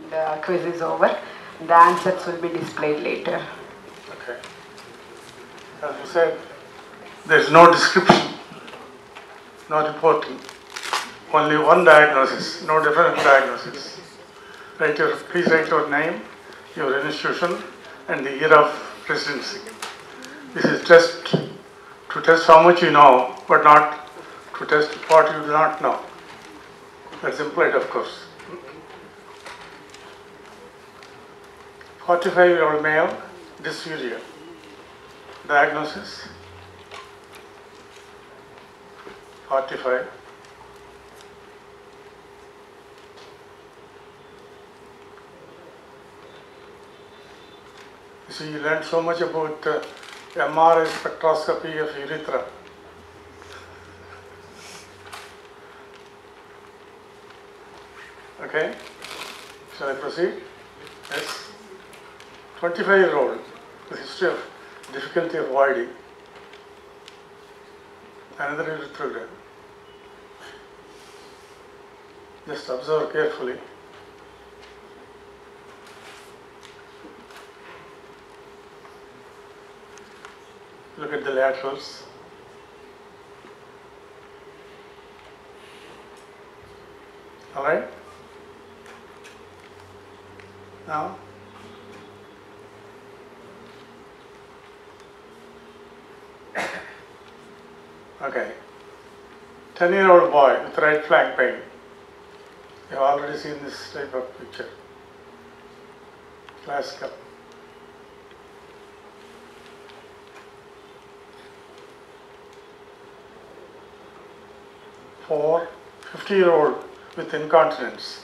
the quiz is over. The answers will be displayed later. Okay. As you said, there is no description, no reporting, only one diagnosis, no different diagnosis. Please write your name, your institution, and the year of residency. This is just to test how much you know, but not to test what you do not know. That's implied, of course. 45-year-old male, dysuria. Diagnosis, 45. You see, you learned so much about MRI spectroscopy of urethra. Okay, shall I proceed? Yes. 25-year-old with history of difficulty of voiding. Another urethrogram. Just observe carefully. Look at the laterals. All right? Now, okay. 10-year-old boy with right flank pain. You have already seen this type of picture. Classical. 50-year-old with incontinence.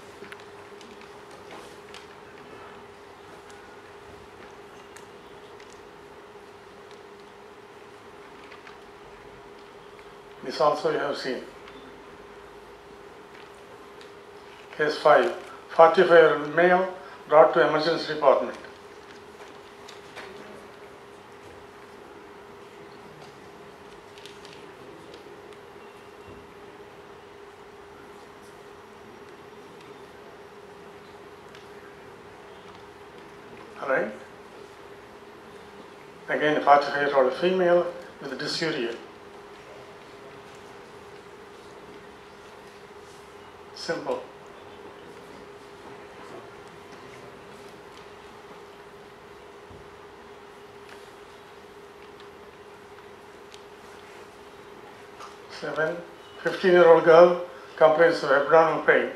This also you have seen. Case 5, 45-year-old male brought to emergency department. All right. Again, a 45-year-old female with dysuria. Simple. Seven, 15-year-old girl complains of abdominal pain.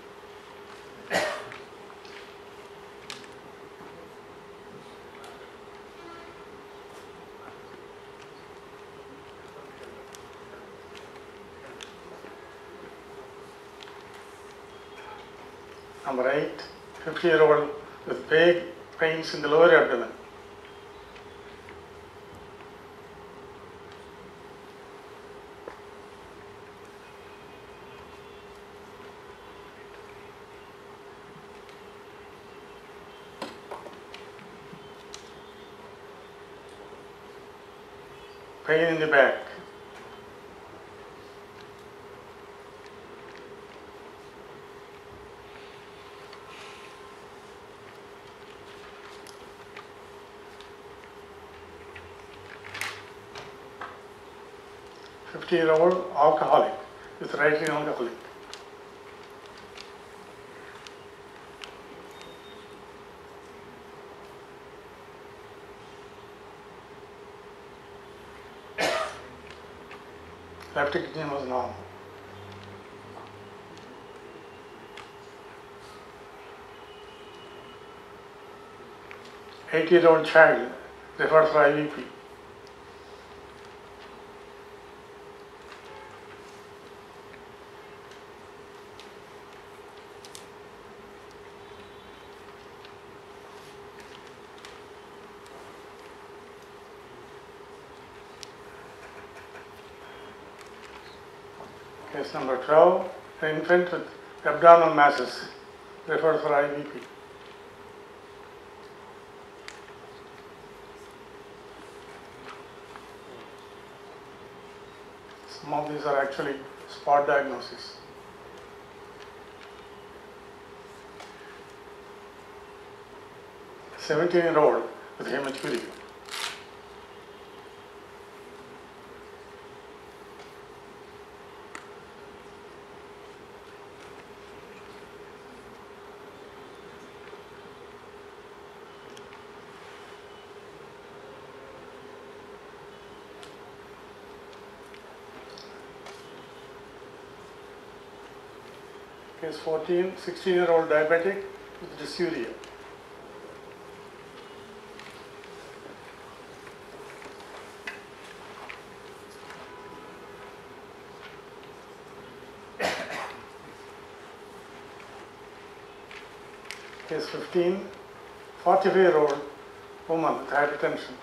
Number 8, 50-year-old with vague pains in the lower abdomen. Pain in the back. Year-old alcoholic with right wing alcoholic. Left kidney was normal. Eight-year-old child referred for IVP. Case number 12, an infant with abdominal masses, referred for IVP. Some of these are actually spot diagnosis. 17-year-old with hematuria. Case 14, 16-year-old diabetic with dysuria. Case 15, 45-year-old woman with hypertension.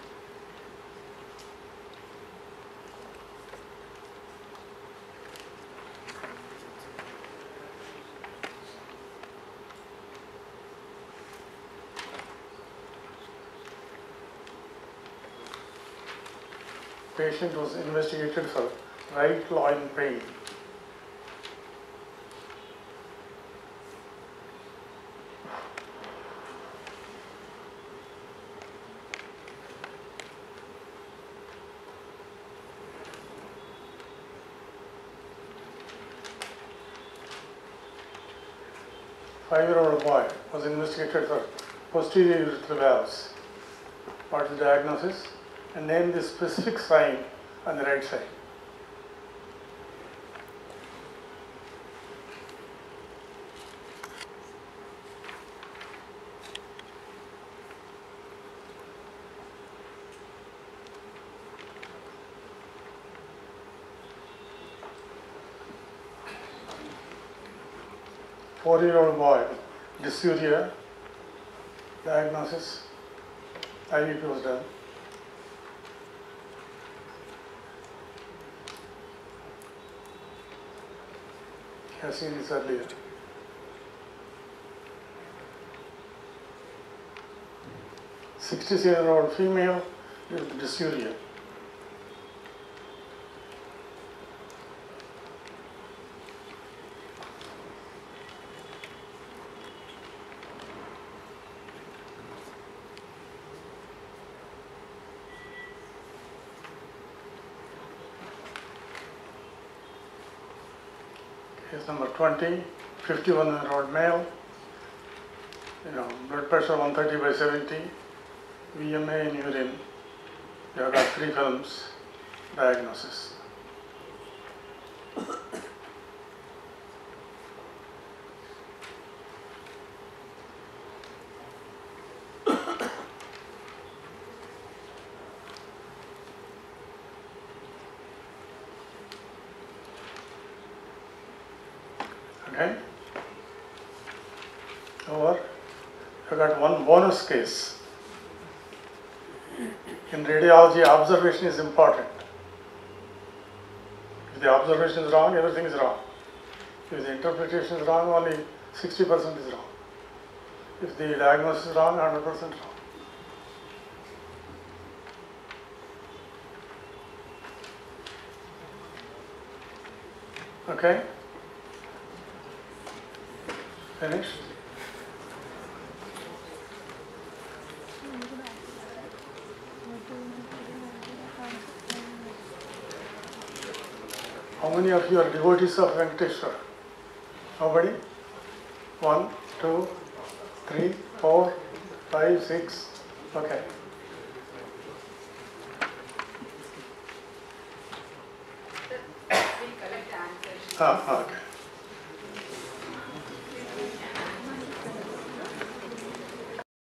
Patient was investigated for right loin pain. Five-year-old boy was investigated for posterior urethral valves. What is the diagnosis? And name the specific sign on the right side. Four-year-old boy, dysuria, diagnosis, IVP was done. I have seen this earlier. A 66-year-old female with dysuria. Case number 20, 51-year-old male, blood pressure 130/70, VMA in urine, you have got 3 films, diagnosis. Okay. Over. I got one bonus case. In radiology, observation is important. If the observation is wrong, everything is wrong. If the interpretation is wrong, only 60% is wrong. If the diagnosis is wrong, 100% wrong. Okay? Finished? How many of you are devotees of Venkateshwara? Nobody? 1, 2, 3, 4, 5, 6. Okay. Okay.